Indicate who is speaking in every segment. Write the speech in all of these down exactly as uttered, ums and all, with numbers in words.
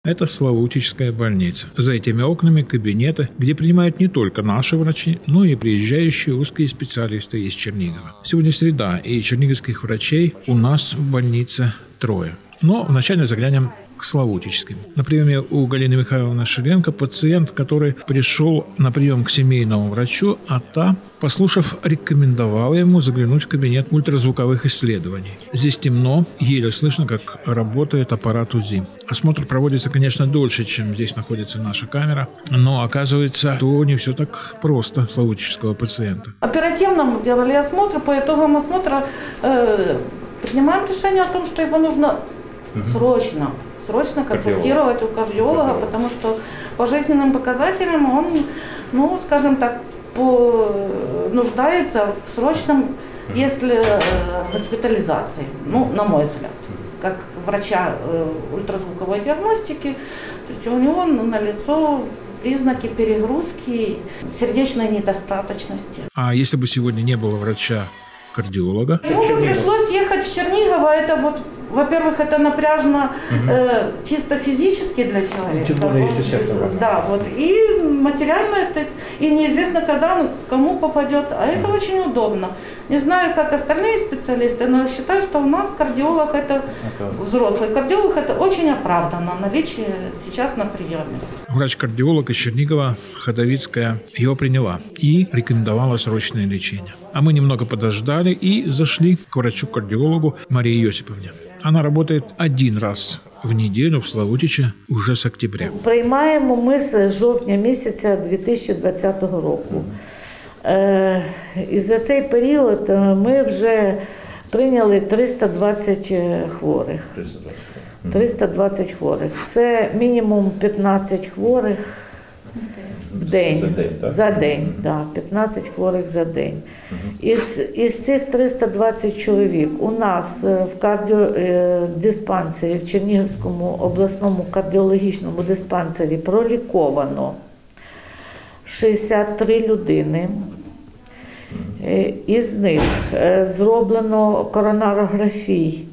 Speaker 1: Это Славутичская больница. За этими окнами кабинеты, где принимают не только наши врачи, но и приезжающие узкие специалисты из Чернигова. Сегодня среда, и черниговских врачей у нас в больнице трое. Но вначале заглянем к Славутичским. На приеме у Галины Михайловны Шиленко пациент, который пришел на прием к семейному врачу, а та, послушав, рекомендовала ему заглянуть в кабинет ультразвуковых исследований. Здесь темно, еле слышно, как работает аппарат УЗИ. Осмотр проводится, конечно, дольше, чем здесь находится наша камера, но оказывается, то не все так просто славутического пациента.
Speaker 2: Оперативно мы делали осмотр, по итогам осмотра э, принимаем решение о том, что его нужно угу. срочно срочно консультировать у кардиолога, Кардиолог. потому что по жизненным показателям он, ну, скажем так, по, нуждается в срочном, mm-hmm. если э, госпитализации, ну, на мой взгляд, как врача э, ультразвуковой диагностики, то есть у него налицо признаки перегрузки, сердечной недостаточности.
Speaker 1: А если бы сегодня не было врача-кардиолога?
Speaker 2: Ему бы пришлось ехать в Чернигово, это вот, во-первых, это напряжно угу. э, чисто физически для человека.
Speaker 3: Тем более, если сердце.
Speaker 2: Да, вот. И материально это, и неизвестно, когда он кому попадет. А это угу. очень удобно. Не знаю, как остальные специалисты, но считаю, что у нас кардиолог, это взрослый кардиолог, это очень оправданно наличие сейчас на приеме.
Speaker 1: Врач-кардиолог из Чернигова Ходовицкая его приняла и рекомендовала срочное лечение. А мы немного подождали и зашли к врачу-кардиологу Марии Йосиповне. Она работает один раз в неделю в Славутичі уже з октября.
Speaker 4: Приймаємо ми з жовтня місяця дві тисячі двадцятого року. Е, і за цей період ми вже прийняли триста двадцять хворих. триста двадцять хворих. Це мінімум п'ятнадцять хворих в день.
Speaker 3: За день, так?
Speaker 4: За день, да, п'ятнадцять хворих за день. Із, із цих триста двадцять чоловік у нас в кардіодиспансері, в Чернігівському обласному кардіологічному диспансері проліковано шістдесят три людини. Із них зроблено коронарографій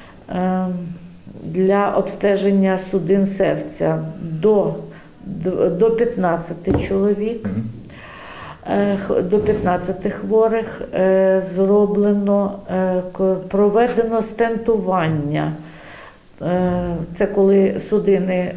Speaker 4: для обстеження судин серця до, до п'ятнадцяти чоловік. До п'ятнадцяти хворих зроблено, проведено стентування. Це коли судини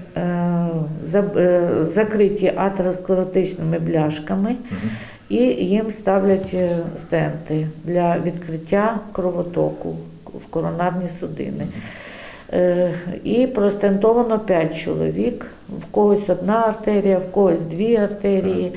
Speaker 4: закриті атеросклеротичними бляшками і їм ставлять стенти для відкриття кровотоку в коронарні судини. І простентовано п'ять чоловік, в когось одна артерія, в когось дві артерії.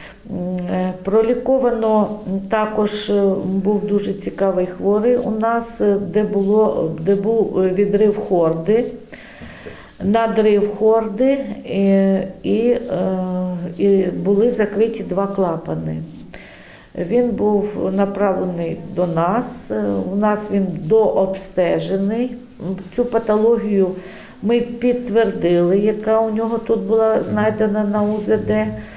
Speaker 4: Проліковано також був дуже цікавий хворий у нас, де, було, де був відрив хорди, надрив хорди і, і, і були закриті два клапани. Він був направлений до нас, у нас він дообстежений. Цю патологію ми підтвердили, яка у нього тут була знайдена на УЗД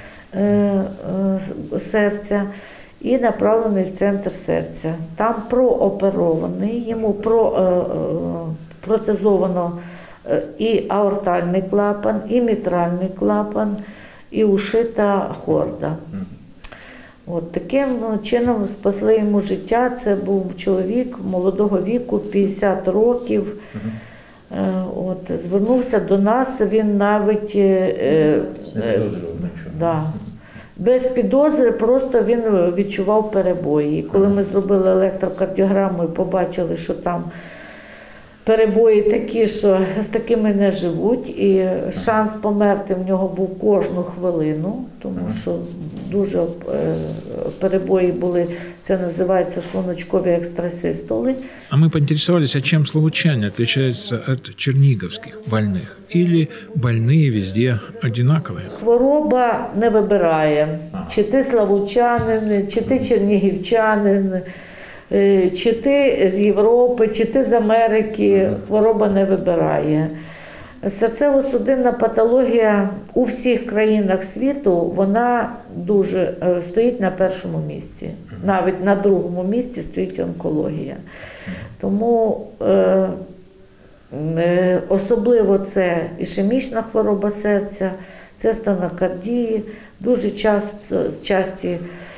Speaker 4: серця, і направлений в центр серця. Там прооперований, йому про, протезовано і аортальний клапан, і мітральний клапан, і ушита хорда. От, таким чином спасли йому життя. Це був чоловік молодого віку, п'ятдесят років. От, звернувся до нас, він навіть е, е, да, без підозри, просто він відчував перебої. І коли ми зробили електрокардіограму і побачили, що там перебої такі, що з такими не живуть, і шанс померти в нього був кожну хвилину, тому що дуже перебої були, це називається шлуночкові екстрасистоли.
Speaker 1: А мы поинтересовались, а чем славутчане отличаются от черниговских больных? Или больные везде одинаковые?
Speaker 4: Хвороба не вибирає, чи ти славутчанин, чи ти чернігівчанин, чи ти з Європи, чи ти з Америки, хвороба не вибирає. Серцево-судинна патологія у всіх країнах світу, вона дуже стоїть на першому місці. Навіть на другому місці стоїть онкологія. Тому е, Особливо це ішемічна хвороба серця, це стенокардії, дуже часто, часті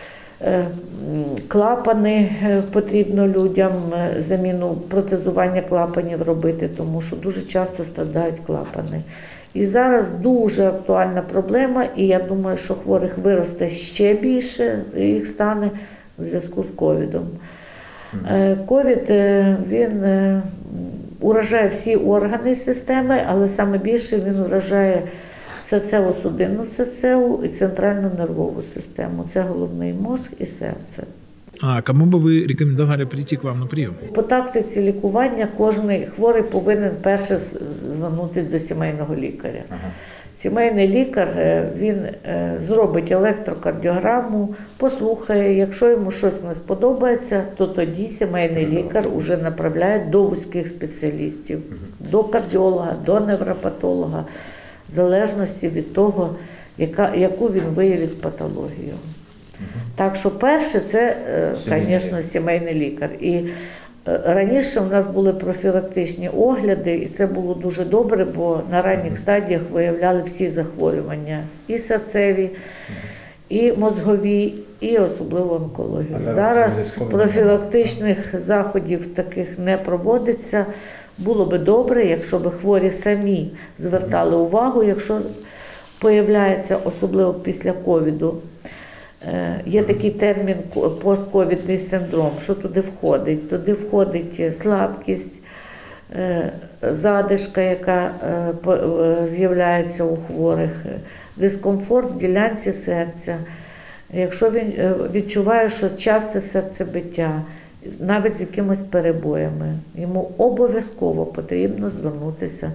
Speaker 4: клапани потрібно людям, заміну протезування клапанів робити, тому що дуже часто страдають клапани. І зараз дуже актуальна проблема, і я думаю, що хворих виросте ще більше, їх стане в зв'язку з ковідом. Ковід, він уражає всі органи системи, але саме більше він уражає серцево-судинну систему і центральну нервову систему. Це головний мозок і серце.
Speaker 1: А кому би ви рекомендували прийти к вам на прийом?
Speaker 4: По тактиці лікування кожен хворий повинен перше звернутися до сімейного лікаря. Ага. Сімейний лікар, він зробить електрокардіограму, послухає, якщо йому щось не сподобається, то тоді сімейний лікар вже направляє до вузьких спеціалістів, до кардіолога, до невропатолога, в залежності від того, яка, яку він виявить патологію. Так що перше це, звісно, сімейний лікар. І раніше у нас були профілактичні огляди, і це було дуже добре, бо на ранніх стадіях виявляли всі захворювання, і серцеві, і мозгові, і особливо онкологію. Зараз, зараз профілактичних заходів таких не проводиться. Було би добре, якщо б хворі самі звертали увагу, якщо появляється, особливо після ковіду, є такий термін постковідний синдром, що туди входить. Туди входить слабкість, задишка, яка з'являється у хворих, дискомфорт в ділянці серця. Якщо він відчуває, що часте серцебиття, навіть з якимись перебоями, йому обов'язково потрібно звернутися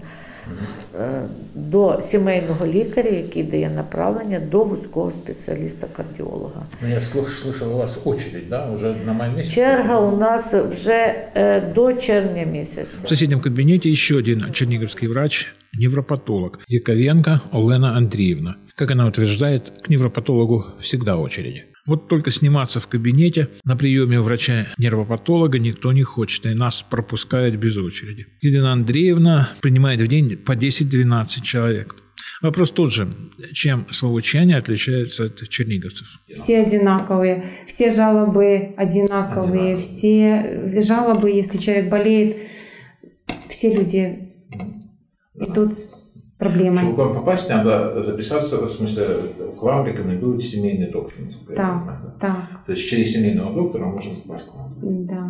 Speaker 4: до сімейного лікаря, який дає направлення до вузького спеціаліста-кардіолога.
Speaker 1: Ну, я слышал, у вас очередь, да? Уже на май месяц?
Speaker 4: Черга у нас вже е, до червня місяця.
Speaker 1: В соседнем кабинете еще один черниговский врач, невропатолог Яковенко Олена Андреевна. Как она утверждает, к невропатологу всегда очереди. Вот только сниматься в кабинете на приеме у врача-нервопатолога никто не хочет, и нас пропускают без очереди. Елена Андреевна принимает в день по десять-двенадцать человек. Вопрос тот же, чем словучане отличаются от черниговцев?
Speaker 3: Все одинаковые, все жалобы одинаковые, одинаковые. Все жалобы, если человек болеет, все люди идут проблемой.
Speaker 1: Чтобы к вам попасть, надо записаться, в смысле, к вам рекомендует семейный доктор.
Speaker 3: Так, так.
Speaker 1: То есть через семейного доктора можно попасть к вам.
Speaker 3: Да.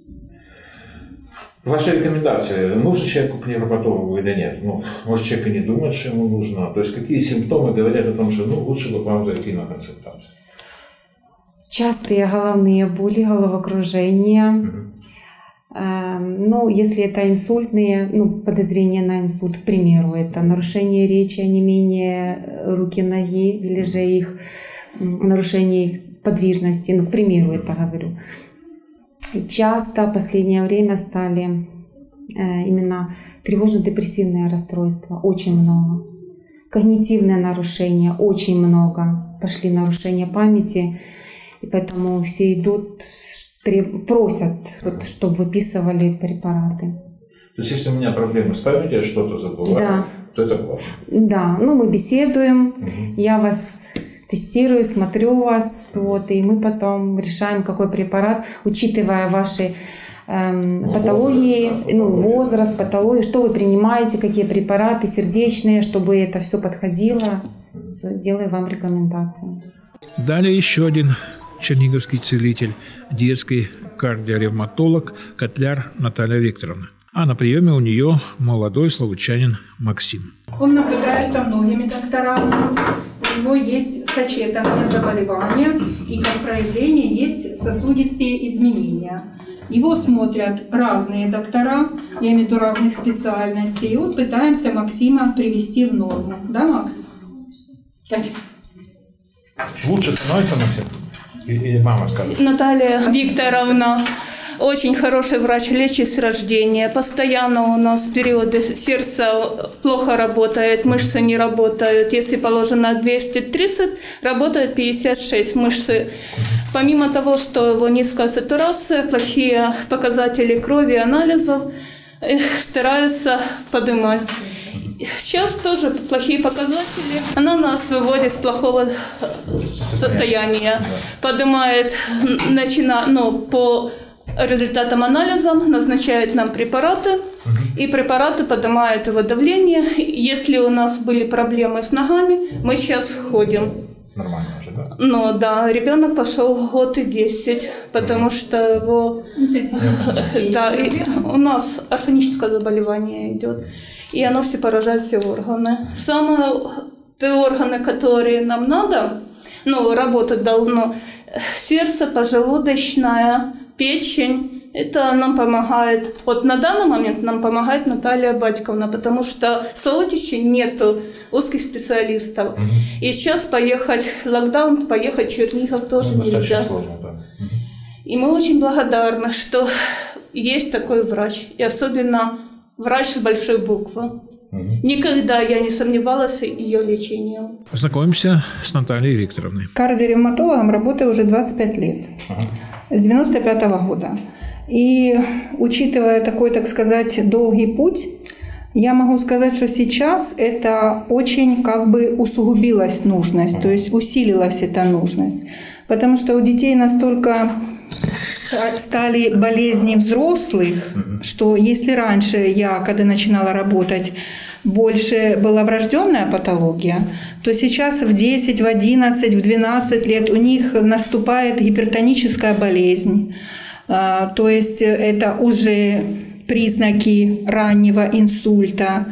Speaker 1: Ваши рекомендации, нужен человеку к невропатологу или нет? Ну, может, человек и не думает, что ему нужно. То есть какие симптомы говорят о том, что ну, лучше бы к вам зайти на консультацию?
Speaker 3: Частые головные боли, головокружение. Угу. Ну, если это инсультные, ну, подозрения на инсульт, к примеру, это нарушение речи, онемение руки-ноги, или же их нарушение их подвижности, ну, к примеру, это говорю. Часто в последнее время стали именно тревожно-депрессивные расстройства, очень много. Когнитивные нарушения, очень много. Пошли нарушения памяти, и поэтому все идут, просят, вот, чтобы выписывали препараты.
Speaker 1: То есть, если у меня проблемы с памятью, я что-то забываю, да. то это плохо?
Speaker 3: Да, ну мы беседуем, угу. я вас тестирую, смотрю вас, вот, и мы потом решаем, какой препарат, учитывая ваши эм, ну, патологии, возраст, да, ну, возраст, патологии, что вы принимаете, какие препараты сердечные, чтобы это все подходило, сделаем вам рекомендации.
Speaker 1: Далее еще один черниговский целитель, детский кардиоревматолог Котляр Наталья Викторовна. А на приеме у нее молодой словучанин Максим.
Speaker 5: Он наблюдается многими докторами. У него есть сочетанные заболевания и как проявление есть сосудистые изменения. Его смотрят разные доктора, я имею в виду разных специальностей. И вот пытаемся Максима привести в норму. Да, Макс?
Speaker 1: Лучше становится, Максим? Или мама скажет?
Speaker 6: Наталья Викторовна очень хороший врач, лечит с рождения. Постоянно у нас периоды сердца плохо работает, мышцы не работают. Если положено двести тридцать, работает пятьдесят шесть мышцы. Помимо того, что его низкая сатурация, плохие показатели крови, анализов, стараются поднимать. Сейчас тоже плохие показатели. Она нас выводит с плохого состояния. Поднимает, начина, ну, по результатам анализа, назначает нам препараты. И препараты поднимают его давление. Если у нас были проблемы с ногами, мы сейчас ходим.
Speaker 1: Нормально уже, да?
Speaker 6: Ну да, ребенок пошел год и десять, потому что его... Да, и у нас орфаническое заболевание идет, и оно все поражает все органы. Самые те органы, которые нам надо, ну, работать должно, сердце, поджелудочная, печень. Это нам помогает, вот на данный момент нам помогает Наталья Батьковна, потому что в Солотище нету узких специалистов. Угу. И сейчас поехать, локдаун, поехать в Чернигов тоже ну, нельзя. Сложно, да. Угу. И мы очень благодарны, что есть такой врач, и особенно врач с большой буквы. Угу. Никогда я не сомневалась в ее лечении.
Speaker 1: Знакомимся с Натальей Викторовной.
Speaker 5: Кардиоревматологом работаю уже двадцать пять лет, ага. С девяносто пятого года. И учитывая такой, так сказать, долгий путь, я могу сказать, что сейчас это очень как бы усугубилась нужность, то есть усилилась эта нужность. Потому что у детей настолько стали болезни взрослых, что если раньше я, когда начинала работать, больше была врожденная патология, то сейчас в десять, в одиннадцать, в двенадцать лет у них наступает гипертоническая болезнь. То есть это уже признаки раннего инсульта.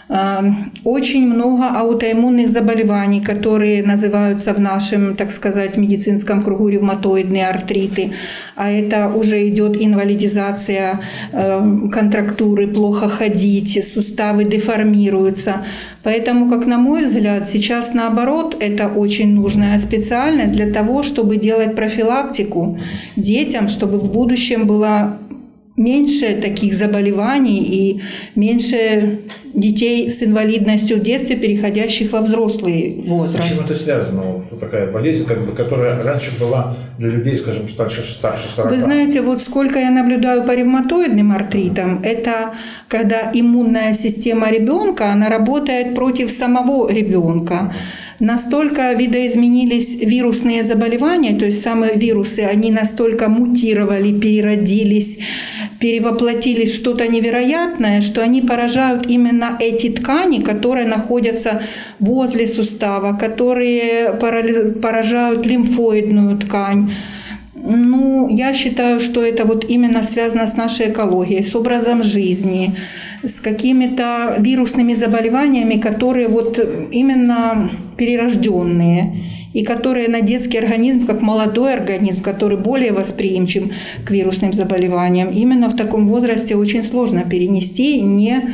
Speaker 5: Очень много аутоиммунных заболеваний, которые называются в нашем, так сказать, медицинском кругу ревматоидные артриты. А это уже идет инвалидизация контрактуры, плохо ходить, суставы деформируются. Поэтому, как на мой взгляд, сейчас наоборот, это очень нужная специальность для того, чтобы делать профилактику детям, чтобы в будущем было меньше таких заболеваний и меньше детей с инвалидностью в детстве, переходящих во взрослый возраст.
Speaker 1: С чем это связано? Вот такая болезнь, как бы, которая раньше была для людей, скажем, старше, старше сорока.
Speaker 5: Вы знаете, вот сколько я наблюдаю по ревматоидным артритам, это когда иммунная система ребенка, она работает против самого ребенка. Настолько видоизменились вирусные заболевания, то есть самые вирусы, они настолько мутировали, переродились, перевоплотились в что-то невероятное, что они поражают именно эти ткани, которые находятся возле сустава, которые поражают лимфоидную ткань. Ну, я считаю, что это вот именно связано с нашей экологией, с образом жизни, с какими-то вирусными заболеваниями, которые вот именно перерожденные и которые на детский организм, как молодой организм, который более восприимчив к вирусным заболеваниям, именно в таком возрасте очень сложно перенести, не,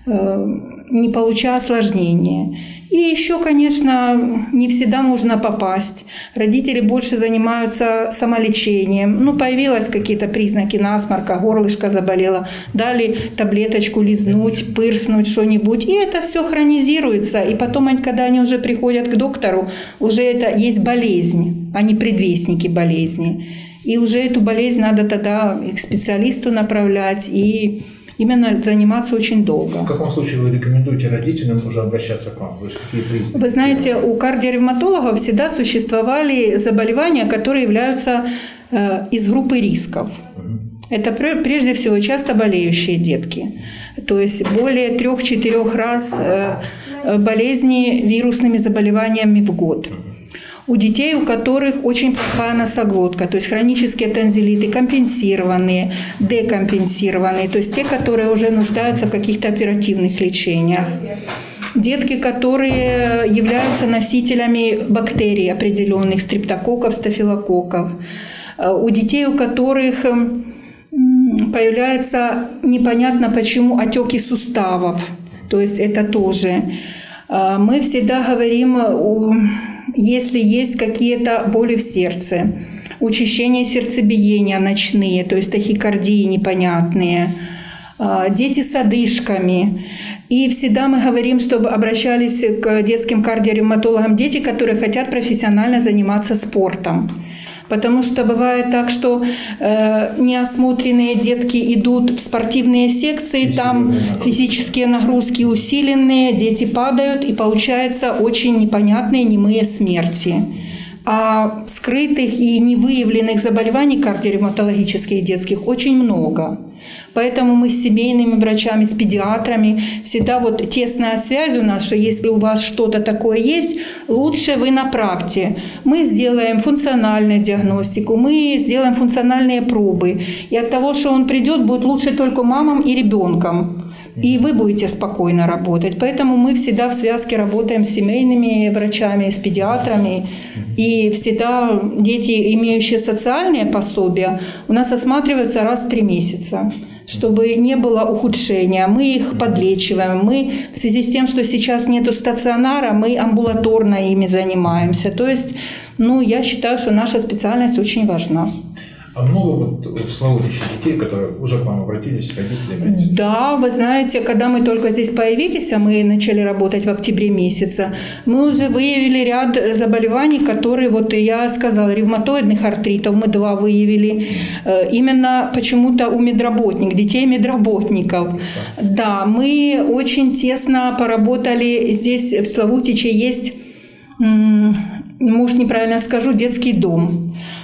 Speaker 5: не получая осложнения. И еще, конечно, не всегда можно попасть. Родители больше занимаются самолечением. Ну, появились какие-то признаки насморка, горлышко заболело. Дали таблеточку лизнуть, пырснуть что-нибудь. И это все хронизируется. И потом, когда они уже приходят к доктору, уже это есть болезнь, а не предвестники болезни. И уже эту болезнь надо тогда к специалисту направлять и именно заниматься очень долго.
Speaker 1: В каком случае вы рекомендуете родителям уже обращаться к вам? То есть какие признаки?
Speaker 5: Вы знаете, у кардиоревматологов всегда существовали заболевания, которые являются э, из группы рисков. Угу. Это прежде всего часто болеющие детки. То есть более трех-четырех раз э, болезни вирусными заболеваниями в год. У детей, у которых очень плохая носоглотка, то есть хронические танзелиты, компенсированные, декомпенсированные, то есть те, которые уже нуждаются в каких-то оперативных лечениях. Детки, которые являются носителями бактерий определенных, стрептококков, стафилококков. У детей, у которых появляются непонятно почему отеки суставов, то есть это тоже. Мы всегда говорим, если есть какие-то боли в сердце, учащение сердцебиения ночные, то есть тахикардии непонятные, дети с одышками. И всегда мы говорим, чтобы обращались к детским кардиоревматологам дети, которые хотят профессионально заниматься спортом. Потому что бывает так, что э, неосмотренные детки идут в спортивные секции, там физические нагрузки усиленные, дети падают, и получается очень непонятные немые смерти. А скрытых и невыявленных заболеваний кардиоревматологических детских очень много. Поэтому мы с семейными врачами, с педиатрами всегда вот тесная связь у нас, что если у вас что-то такое есть, лучше вы направьте. Мы сделаем функциональную диагностику, мы сделаем функциональные пробы. И от того, что он придет, будет лучше только мамам и ребенком. И вы будете спокойно работать. Поэтому мы всегда в связке работаем с семейными врачами, с педиатрами. И всегда дети, имеющие социальные пособия, у нас осматриваются раз в три месяца, чтобы не было ухудшения. Мы их подлечиваем. Мы в связи с тем, что сейчас нету стационара, мы амбулаторно ими занимаемся. То есть, ну, я считаю, что наша специальность очень важна.
Speaker 1: А много вот в Славутиче детей, которые уже к вам обратились, родителями?
Speaker 5: Да, вы знаете, когда мы только здесь появились, а мы начали работать в октябре месяце, мы уже выявили ряд заболеваний, которые, вот я сказала, ревматоидных артритов мы два выявили. Именно почему-то у медработников, детей медработников. Да, мы очень тесно поработали. Здесь в Славутиче есть, может, неправильно скажу, детский дом.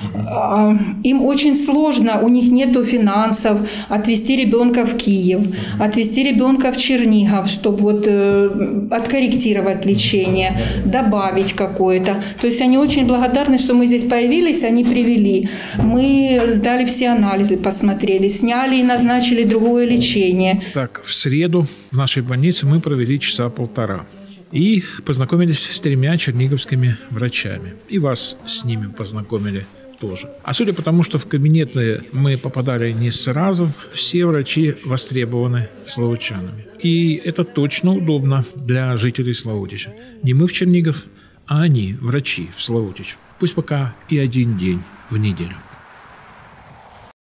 Speaker 5: Им очень сложно, у них нет финансов отвезти ребенка в Киев, отвезти ребенка в Чернигов, чтобы вот э, откорректировать лечение, добавить какое-то. То есть они очень благодарны, что мы здесь появились, они привели. Мы сдали все анализы, посмотрели, сняли и назначили другое лечение.
Speaker 1: Так, в среду в нашей больнице мы провели часа полтора. И познакомились с тремя черниговскими врачами. И вас с ними познакомили тоже. А судя по тому, что в кабинеты мы попадали не сразу, все врачи востребованы славутчанами. И это точно удобно для жителей Славутича. Не мы в Чернигов, а они, врачи, в Славутич. Пусть пока и один день в неделю.